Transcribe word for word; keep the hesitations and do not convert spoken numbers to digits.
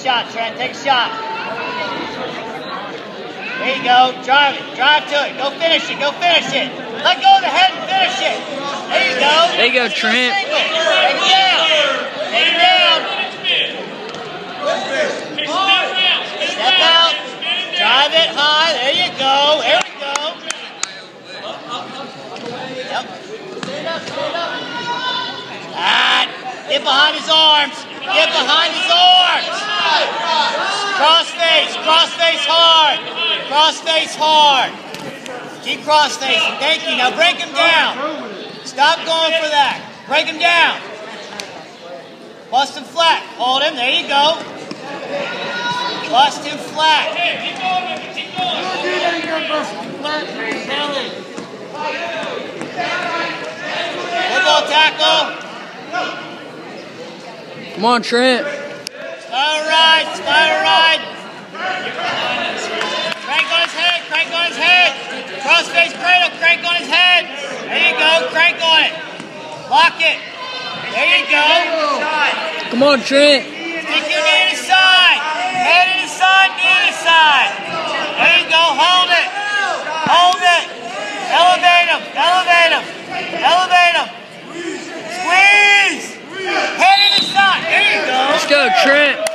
shot, Trent. Take a shot. There you go. Drive it. Drive to it. Go finish it. Go finish it. Let go of the head and finish it. There you go. There you go, Trent. Take it down. Take it down. Step out. Drive it high. There you go. There we go. Yep. Ah, get behind his arms. Get behind his arms. Cross face. Cross face hard. Cross face hard. Keep cross facing. Thank you. Now break him down. Stop going for that. Break him down. Bust him flat. Hold him. There you go. Bust him flat. Keep going. Keep going. Football tackle. Come on, Trent. Spiral ride. Spiral ride. Crank on his head. Crank on his head. Cross face cradle. Crank on his head. There you go. Crank on it. Lock it. There you go. Come on, Trent. Stick your knee to the side. Head to the side. Knee to the side. There you go. Hold it. Hold it. Elevate him. Elevate him. Elevate him. Squeeze. Head to the side. There you go. Let's go, Trent.